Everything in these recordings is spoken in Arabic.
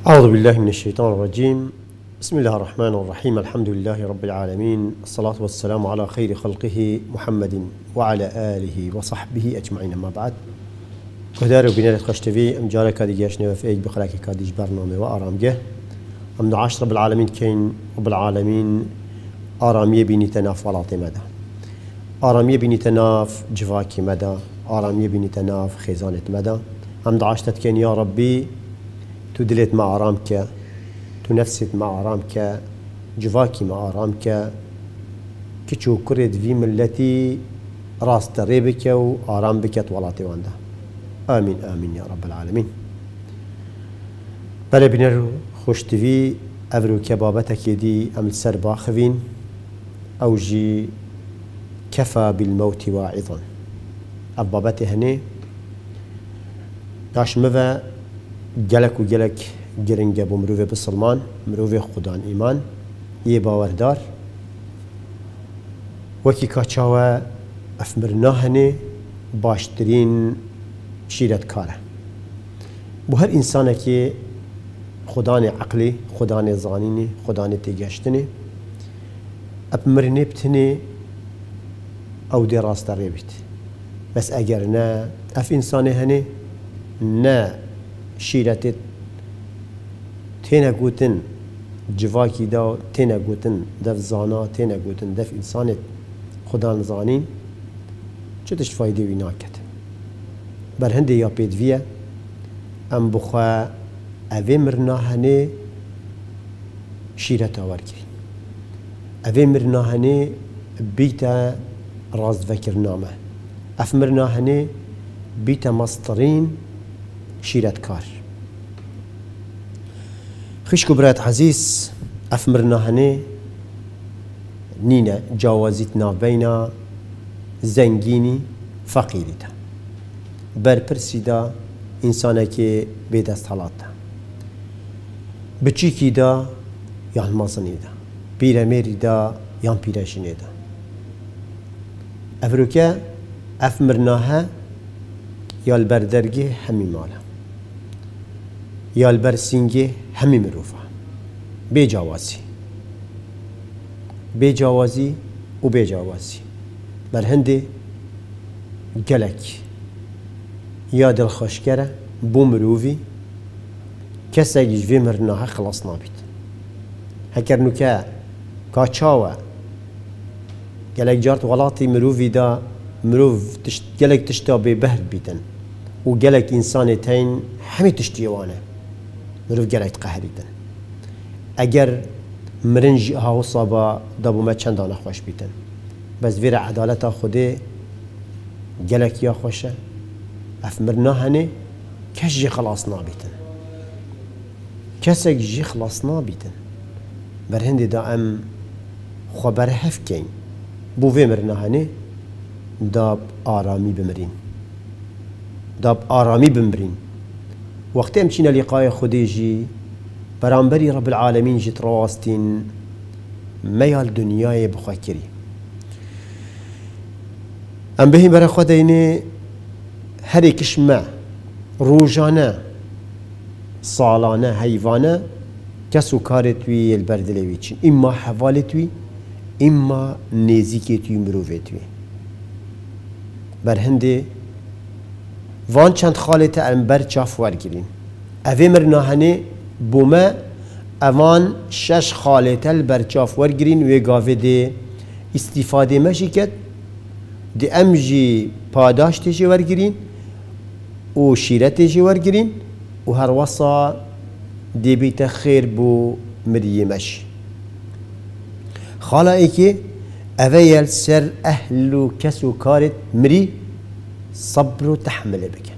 أعوذ بالله من الشيطان الرجيم. بسم الله الرحمن الرحيم. الحمد لله رب العالمين، الصلاة والسلام على خير خلقه محمد وعلى آله وصحبه أجمعين. ما بعد كدار وبنات خشتفي أم جارك هذه جاشنا في بخلاك كاديش برنامج وآرامجه أم دعاش رب العالمين كين رب العالمين آرامية بني تناف ولاطي مدى، آرامية بني تناف جواكي مدى، آرامية بني تناف خزانة مدى. أم دعاش تتكين يا ربي تو دلت مع آرامك، تو نفست مع آرامك، جواكي مع آرامك، كتشو كرد في ملتي راس تريبك وآرام بك ولاطي وانده. آمين آمين يا رب العالمين. بلا بنر خوش تفي أفرو كبابتك يدي أمل سر باخفين أو جي كفى بالموت واعظا. أبابتي هني داش مذا جلك وجلك جرنجة بمروفة بسلمان مروفة خدان إيمان يباوردار وكي كاتشاوة أفمرناهني باشترين شيرت كاره بو هر إنسانة كي خدان عقلي خدان زانيني خدان تيجاشتني أبمرني بتني أو دي راست ريبت بس أجرنا أف إنسانة هني نا شيرتت تينا قوتن جواكي دا تينا قوتن دف زانا تينا قوتن دف إنسانت خدان زانين چتش فايدة ويناكت بر هنده يا بيد فيا ام بخوا اوه مرناهنه شيرتا ورگرين اوه مرناهنه بيتا راز وكرنامه اف مرناهنه بيتا مصطرين شيرت كار خشكو برات عزيز اف مرناهنه نينا جاوازيتنا بينا زنگيني فقيرتا برپرسی دا انسانه که به دست حالات دا بچیکی دا یان مازنی دا پیرمیری دا یان پیرشینی دا افروکه اف مرناها یال بردرگه همی مالا یال برسینگه همی مروفا بجاوازی و بجاوازی برهنده گلک یا دل خوشگره بو مروفی کسی جوی مرناها خلاص نابید هکر نوکه کاچاوه گلک جارت ولاتی مروفی دا مروف گلک تشتا به بهر بیتن و گلک انسان تین همی تشتیوانه مروف گلک قهریتن اگر مرنج ها صابا دابو ما چندان خوش بیتن بس ویر عدالت خوده گلک یا خوشه افمرناهنه کس جی خلاص نابیتن کسک جی خلاص نابیتن بر هندی دا ام خبر هف کن بوه مرناهنه داب آرامی بمرین وقتی امچین لقای خودی جی برانبری رب العالمین جی ترواستین میال دنیای بخاکری ام بهی برای خودینه هر ایکش ما روزانه سالانه حیوانه کسو کارتوی البردلوی چین اما حوالتوی اما نزیکتوی مروفتوی بر هنده وان چند خالت انبر چاف ورگرین اوه مرناهنه بومه اوان 6 خالت البر چاف ورگرین و گاوه ده استفاده مشی کد ده امجی پاداش تیجی ورگرین و شیرت جی ورگرین و هر وصا دی بیت خیر بو مریمش خالا ای که اویل سر اهل و کس و کارت مری صبر و تحمل بکن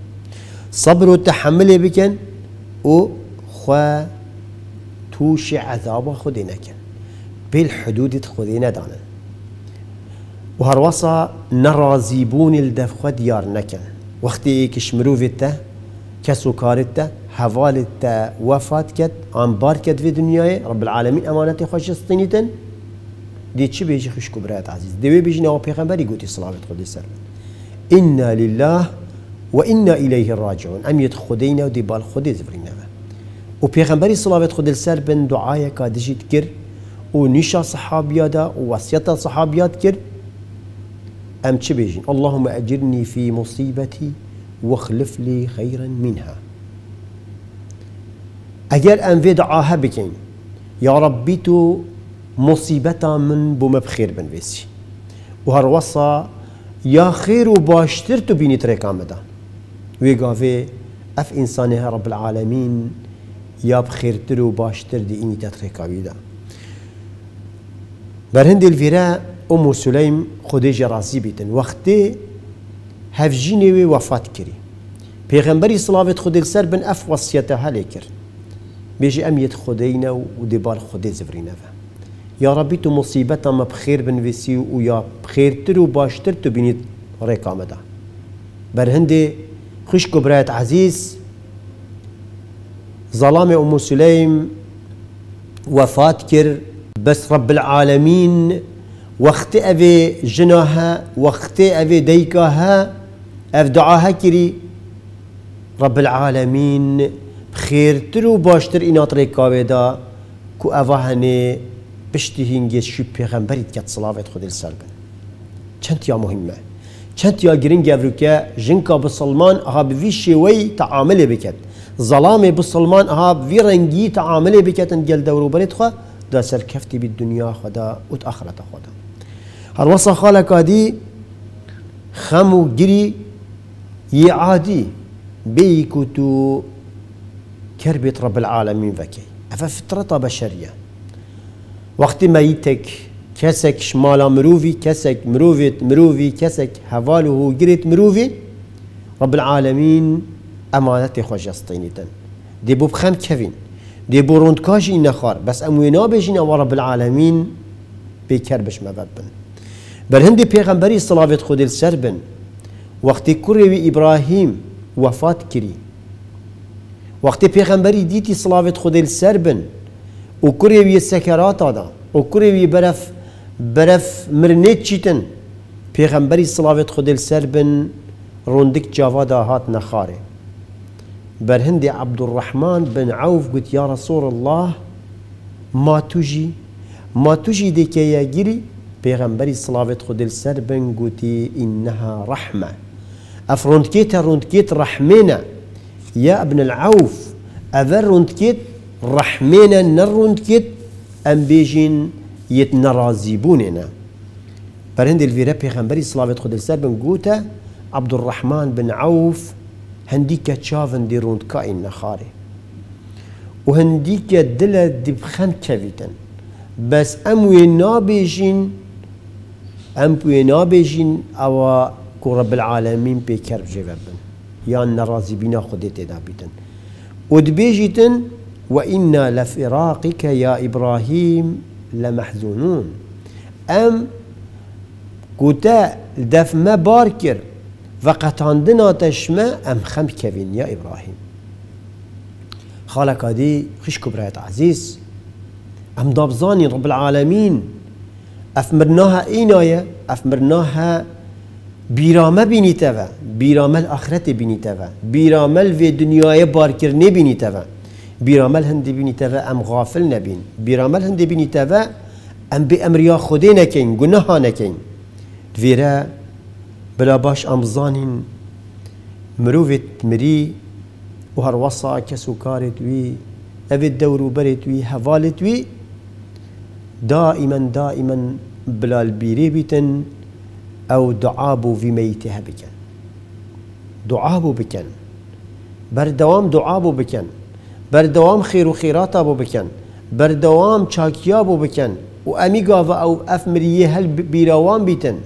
و خواه توش عذاب خودی نکن بیل حدودت خودی ندانن و هر وصا نرازیبون الدف خود دیار نکن وقتی کش مروفته کسو کارته حوالته وفات کد انبار کد في دنیای رب العالمین امانت خوش استنیتن دی چی بیجی خوش کبرات عزیز دوی بیجی نوا پیغمبری گوتی صلوات خودی سر انا لله و انا الیه راجعون امیت خودینا و دی بال خودی زفرینه و پیغمبری صلوات خود السر بن دعای که دجید کر و نیشا صحابیادا و وصیتا صحابیات کر ام چه بیجین اللهم اجرني في مصيبتي واخلف لي خيرا منها. اگر ام في دعاها بکن یا ربی تو مصیبتا من بوم بخیر بنویسی و هر وصا یا خیر و باشتر تو بینی ترکام بدن وی گاوه اف انسانها رب العالمین یا بخیرتر و باشتر دی اینی تترکاوی دا. بر هند الفیرا ام سلیم خودش راضی بیتن وقتی هفجینی وی وفات کری پیغمبری صلوات خود السر بن اف وصیتها لیکر بیجی امیت خودینا و دیبال خودی زفرینه یا ربی تو مصیبتا ما بخیر بنویسی و یا بخیرتر و باشتر تو بینید ریکام دا. بر هندی خوش کبرایت عزیز ظلام ام سلیم وفات کر بس رب العالمین وقت اوی جناها وقت اوی دیکاها اف دعاها کری رب العالمین بخیرتر و باشتر اینات ریکاوی دا کو اوهنه پشتی هنگی شو پیغمبریت کت صلوات خود السر بن. چند یا مهمه چند یا گرنگ افرو که جنکا بسلمان اها بوی شوی تعامل بکد ظلام بسلمان اها بوی رنگی تعامل بکد انگل دورو برید خواه دا سرکفتی بی دنیا خدا و آخرت خدا. هر وصا خالقا دی خمو گری یه عادی بیکو تو كربت رب العالمين وكي أفا فطرة بشرية وقت ما يتك كسك شمالا مروفي كسك مروفي كسك هواله جريت مروفي رب العالمين أمانتي خوش يسطينيتن دي بو بخم كفين دي بو روندكاجي نخار بس أموينا بيجينا ورب العالمين بكربش مبابن بل هندي پیغمبري صلوات خود السر بن وقت كروي إبراهيم وفات كري وقتی پیغمبری دیتی صلوات خود السر بن و کروی سکرات آدا و کروی برف مرنیت چیتن پیغمبری صلوات خود السر بن روندک جوادا هات نخاره. بر هندی عبدالرحمن بن عوف قلت یا رسول الله ما تجي دیکه یا گیری پیغمبری صلوات خود السر بن قلتی انها رحمه اف روندکیت رحمینه يا ابن العوف أذر رندكت رحمينا نرندكت أم بيجين يتنرازيبوننا برهند الفيرا بيغمبري صلوات خود السر بن قوتا عبد الرحمن بن عوف هنديك تشافن دي رندكاين نخاري وهنديك دلا دي بخم كفيتن بس أموينا بيجين أو كرب العالمين بكرب جبابن يا نرازي بنا خدت دابتن ودبيجتن وإنا لفراقك يا إبراهيم لمحزونون أم كوتا دف ما باركر فقط عندنا تشما أم خم كفين يا إبراهيم خالق دي خش كبرات عزيز أم دابزاني رب العالمين أفمرناها إينايا أفمرناها بیرامه بینی توا بیرامل آخرت بینی توا بیرامل و دنیای بارکر نبینی توا بیرامل هندی بینی توا ام غافل نبین بیرامل هندی بینی توا ام به امریا خودی نکین گناه نکین دویره بلا باش امزانین مروفت مری و هر وصا کسو کارت وی اوید دورو برت وی حوالت وی دائما بلا البیری بیتن أو دعابو في ميتها بكن دعابو بكن بردوام دعابو بكن بردوام خير وخيرات أبو بكن بردوام شاكيابو بكن وأميقا أو أفمريه هل بيروان بيتن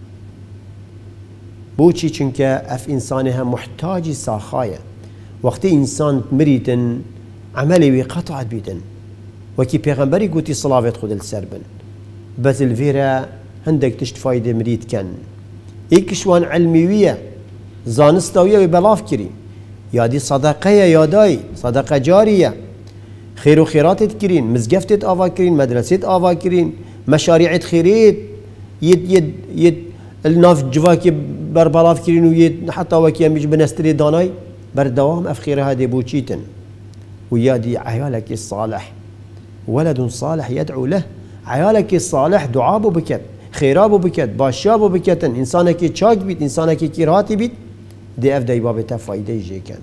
بوشي چنك أف إنسانها محتاج ساخايا وقت إنسان مريتن عملي قطعت بيتن وكي پیغمبري قوتي صلوات خود السربن بس الفيرا هندك تشت فايدة مريد كان إيكشوان علمية زانستوية بلاف كري يا دي صدقة يا داي صدقة جارية خير وخيرات تكرين مزقفتت آوا كرين مدرسة آوا كرين مشاريع خيريت يد الناف جواكي بربلاف كرين ويد حتى وكي مش بنستري داناي بردوام أفخير هذه بوشيتن ويادي عيالك الصالح ولد صالح يدعو له، عيالك الصالح دعابو بكت، خيرابو بكت، باشابو بكتن، إنسانك تشاك بيت، إنسانك كيراتي بيت، دي أفدي بابتا فايدة جيكن.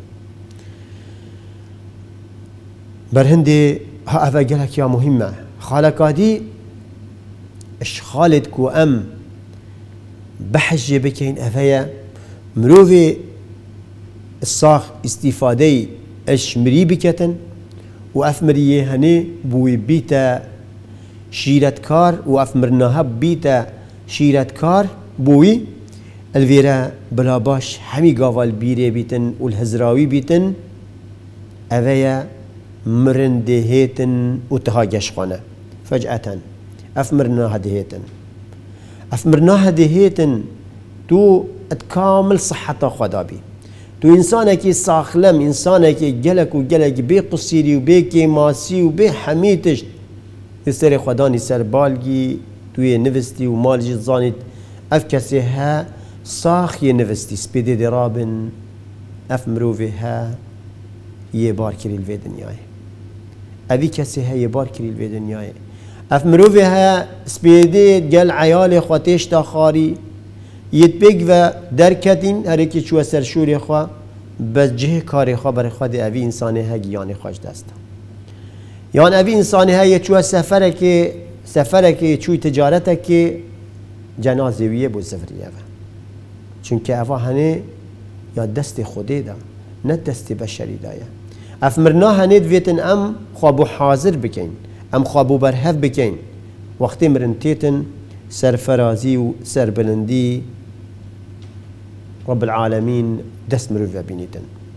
برهندي ها أفا قالك يا مهمة خالقادي اش خالد كو أم بحجي بكين أفايا مروفي الصاخ استفادي اش مري بكتن وأف مريه هني بوي بيتا شيرت كار وأف مرناها بيتا شيرت كار بوي الفيرا بلا باش همي قاوال بيري بيتن والهزراوي بيتن أفايا مرن دهيتن وتهاجش خانه فجأة أفمرناها دهيتن أفمرناها دهيتن تو تكامل صحة خدابي تو إنسانك ساخلم إنسانك جلك وجلك بي قصيري وبي كيماسي وبي حميتش يسري خداني سر بالجي تو نفستي ومالجي زانت أفكسيها صاخي نفستي سبيدي درابن أفمروفيها يباركري الفي دنياي أبي كسيها يباركري الفي دنياي أفمروفيها سبيدي قال عيالي خواتيش تاخاري يتبق و دركتين هريكي شو سرشوري خوا بس جه كاري خوا بري خوا دي أبي إنساني ها جياني خوش دستا يعني أبي إنساني ها يشوى سفرك شو تجارتك جنازوية بو سفرية چونك أفا هني يا دست خودي دا نه دست بشري دايا أفمرنا هني دويتن أم خوابو حاضر بكين أم خوابو برهف بكين وقتی مرنتيتن سرفرازي و سربلندي رب العالمين دست مروفيا بينيتن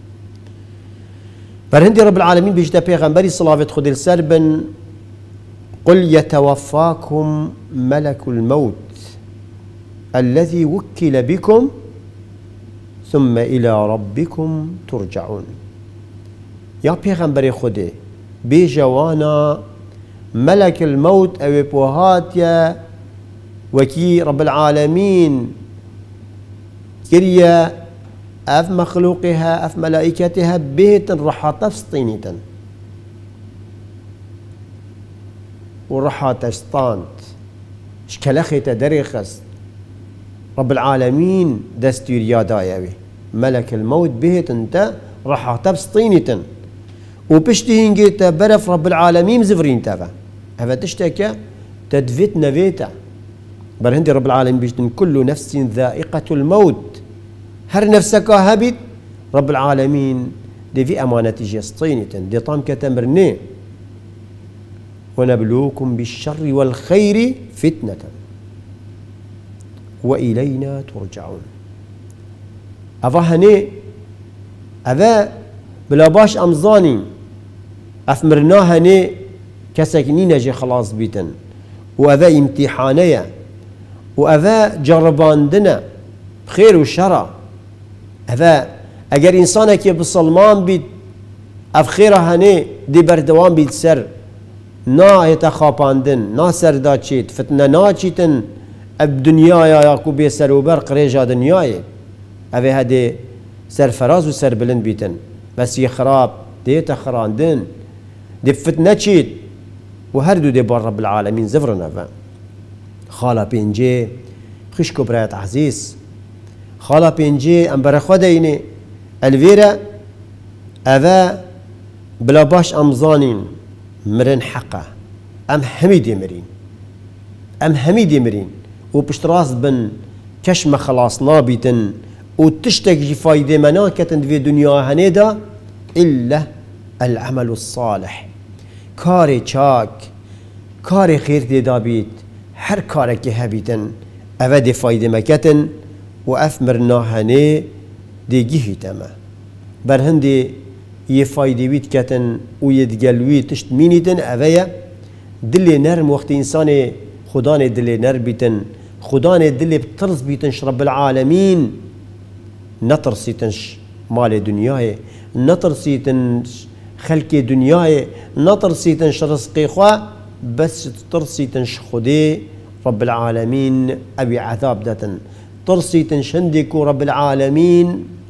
برهندي رب العالمين بيجدا پیغمبري صلاة خود السربن قل يتوفاكم ملك الموت الذي وكل بكم ثم إلى ربكم ترجعون يا پیغمبر خودي بجوانا ملك الموت او بوهاتيا وكي رب العالمين كريا اف مخلوقها اف ملائكتها بيت رحاطة فسطينيتا ورحاطة شطانت شكلخي تدريخست رب العالمين دستور يا دايوي ملك الموت بيت انت رحاطة فسطينيتا وبشتهين جيتا برف رب العالمين زفرين تافا هذا تشتكى تدفت نفيتا برهندي رب العالمين بيجتن كل نفس ذائقة الموت هر نفسك هبت رب العالمين دي في أمانة جسطينة دي طام كتمرني ونبلوكم بالشر والخير فتنة وإلينا ترجعون أفا هني أفا بلا باش أمزاني أفمرناها هني كسك نينجي خلاص بيتن وأذا امتحانية وأذا جرباندنا بخير وشرع أذا أجر إنسانك بصلمان بيت أفخيرها هني دي بردوان بيت سر نا يتخاباندن نا سرداتشيت فتنا ناتشيتن الدنيا يا يعقوب يسر وبرق ريجا دنياي أذا هدي سر فراز وسر بلند بيتن بس يخراب دي تخراندن دي فتنة تشيت وهردو دي بار رب العالمين زفرنا فا خالا بينجي خشكو برات عزيز خالا بينجي ام برخوا ديني الفيرا اذا بلا باش امزانين مرن حقه ام حميدي مرين ام حميدي مرين وبشتراس بن كشم خلاص نابتن وتشتكي فايدة مناكة في دنيا هنيدا إلا العمل الصالح كاري شاك كاري خير دي دابيت هر كارك هبيتن أفادي فايدة مكتن وأفمرنا هني دي جهي تما برهندي يفايدة بيت كتن ويدقلوي تشت مينيتن أفايا دلي نرم وقت إنساني خداني دلي نر بيتن خداني دلي بترز بيتنش رب العالمين نطرسيتنش مال دنياي نطرسيتنش خلق دنياي نطرسيتنش رزقي خوا بس ترسيتنش خدي رب العالمين أبي عذاب داتن ترسيتنش هندكو رب العالمين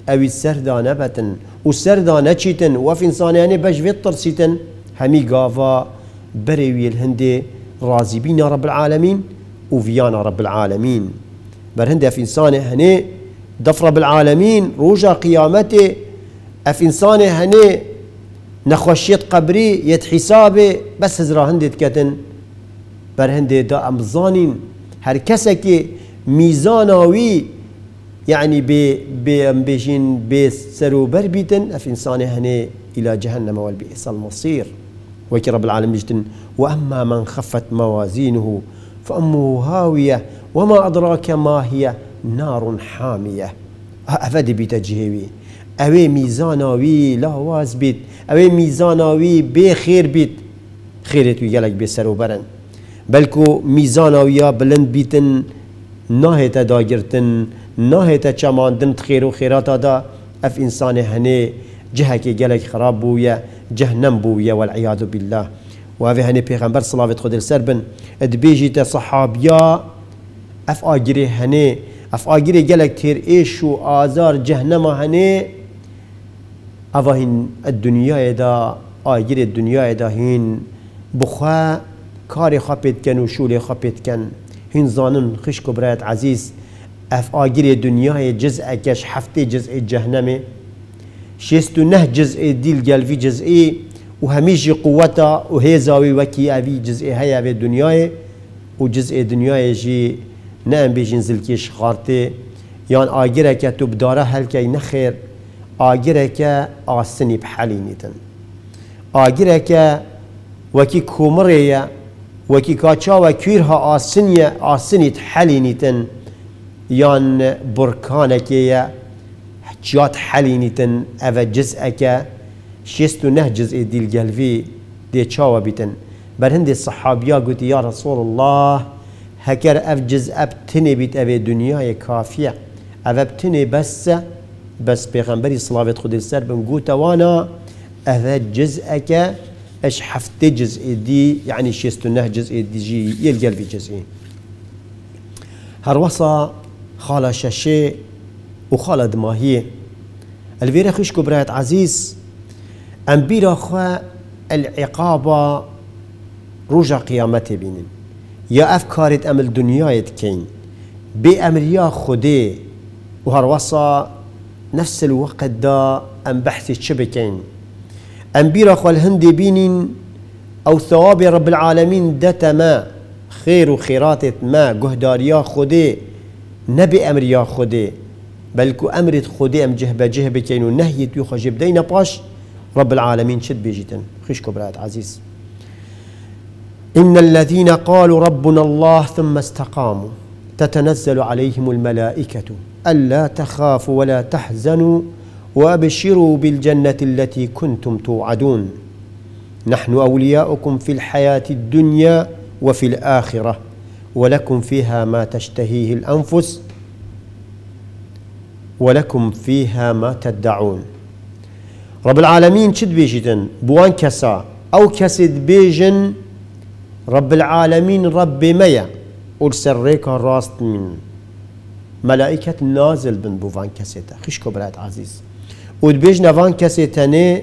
اوی سردانه بتن و سردانه چیتن و في انسانیانی بجوید ترسیتن همی گاوا بروی الهنده راضی بینا رب العالمین و ویانا رب العالمین بر هنده في انسانه هنه دف رب العالمین روجا قیامته اف انسانه هنه نخوشیت قبری يد حسابه بس هزرا هنده تكتن بر هنده دا امزانين هر كسك ميزاناوي يعني بيجين بسرو بربيتن اف انسانه هنه الى جهنم والبئس المصير وكي رب العالمين جتن واما من خفت موازينه فامه هاويه وما ادراك ما هي نار حاميه افدي بتجهوي اوه ميزاناوي لاواز بيت اوه ميزاناوي بخير بيت خيرت ويقالك بسر وبرن بلكو ميزاناويا بلند بيتن ناهتا داگرتن ناهتا چماندن خير و خيراتا دا اف انسان هنه جهك يقالك خراب بويا جهنم بويا والعياذ بالله وهذا هنه پیغمبر صلاة خود السربن ادبيجي صحابيا اف آگره هنه اف آگره گلک تیر ایش و آزار جهنم هنه اوهین الدنیا دا آگره الدنیا دا هین بخوا کار خپید کن و شول خپید کن هین زانن خشک و برایت عزیز اف آگره دنیا جزء کش هفته جزء جهنمه 69 جزء دیل گلوی جزئی و همیشه قوتا و هزاوی وکی اوی جزء هیا به دنیای و جزء دنیای جی نه بیشین زلکیش خارته یان آگره که تو بداره هل که نخیر آگره که آسنی بحالی نیتن آگره که وکی کومریه وکی کاچا و کیرها آسنی تحالی نیتن یان برکانه که جات حالی نیتن او جزء که 69 جزء دیل گلوی دی چاوا بیتن بر هند الصحابیا قلت یا رسول الله هكر اف جزء بتني بيت ابي دنيا كافيه اف بتني بس پیغمبري صلاة خود السر بنقول وانا اف جزءك اش حفت جزء دي يعني 69 جزء دي جي يلقى في جزئين هروصا خاله شاشي وخاله دماهيه الفيرا خشكو برايت عزيز انبيرا خوا العقابه رجع قيامته بينن يا أفكارت أمل دنيايت كين بأمريا خدي وهروصا نفس الوقت دا أم بحث شبكين أم بيرخ والهندي بينين أو ثواب رب العالمين دت ما خير وخيرات ما جهداريا خدي نبي أمريا خدي بلكو أمرت خدي أم جهبة كين ونهيت يخرج بدينا باش رب العالمين شد بيجتن خشكو برات عزيز إن الذين قالوا ربنا الله ثم استقاموا تتنزل عليهم الملائكة ألا تخافوا ولا تحزنوا وأبشروا بالجنة التي كنتم توعدون نحن أولياؤكم في الحياة الدنيا وفي الآخرة ولكم فيها ما تشتهيه الأنفس ولكم فيها ما تدعون رب العالمين شد بيجتن بوان كسا أو كسد بيجن رب العالمين رب ميا ورسريك راست من ملائكة نازل بن بوفان كسيتا خشكو برات عزيز ودبيج نفان كسيتاني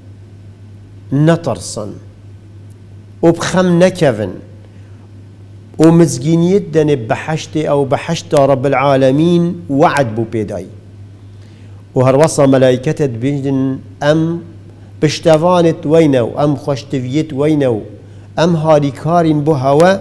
نطرسن وبخم نكفن ومزجينيت دن بحشتي أو بحشت رب العالمين وعد بو بيداي وهروصا ملائكة بيجن أم بشتفانت وينو أم خوشتفيت وينو ام هاریکارین بو هوا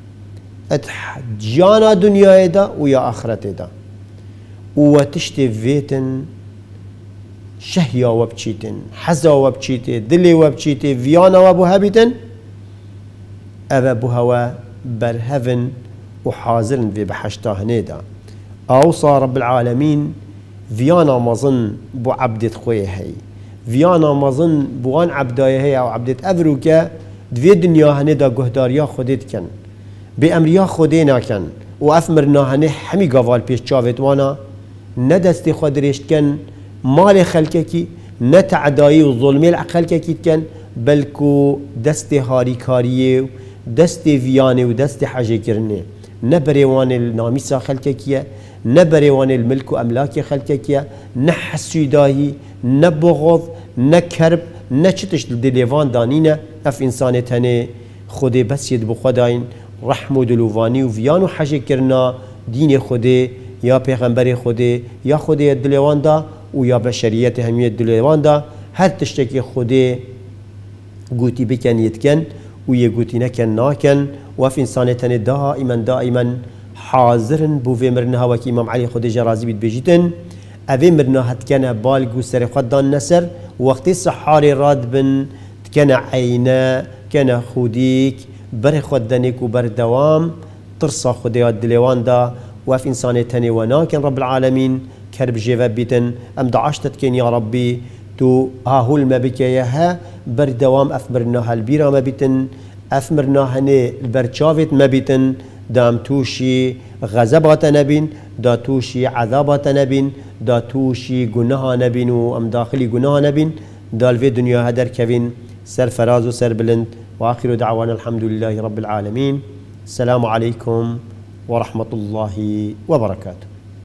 جانا دنیای دا و یا آخرت دا و تشتی ویتن شهیا و بچیتن حزا و بچیتن دلی و بچیتن ویانا و بو هبیتن او بو هوا برهفن و حاضرن في بحشتا هنيدا اوصى رب العالمين فيانا مظن بو عبدت خويه هي فيانا مظن بوان عبدايه هي او عبدت افروكا دوی دنیا هنه دا گهداریا خودت کن به امریا خوده نکن و افمرنا هنه همی گوال پیش چاوت وانا نه دست خود رشت کن مال خلکه کی نه تعدایی و ظلمی العقل کی کن بلکو دست هاریکاریه و دست ویانه و دست حجه کرنه نه بریوان النامیسا خلکه کیه نبريوان الملك وأملاك خلقك نحسوداهي نبغض نكرب نشتش دليفان دانينا اف انسان تاني خودي بس يد بخداين رحم و دلوفاني و فيانو حاجه كرنا دين خودي يا پیغمبر خودي يا خودي دلوان دا و يا بشريت همية دلوان دا هر تشتكي خودي قوتي بكن يتكن و يقوتي نكن ناكن وف انسان تاني دائما حاضرن بو في مرنها وكي امام علي خودي جرازي بيت بيجيتن اوه مرنا هتكن بالغو سر خود دان نسر وقتی صحاری راد بن كان عينا كان خوديك بر خود دنيك وبر دوام ترصى خديات دليوان دا وف إنسان تاني وناكن رب العالمين كرب جيفا بيتن أم دعشتت كين يا ربي تو هاهول ما بك ياها بر دوام أفمرناها البيرا ما بيتن أفمرناها البرشافت ما بيتن دام توشي غزبات نبين دا توشي عذابات نبين دا توشي گناه نبين و ام داخلي گناه نبين دا الفي دنيا هدر كفين سر فراز و سر بلند وآخر دعوانا الحمد لله رب العالمين السلام عليكم ورحمة الله وبركاته.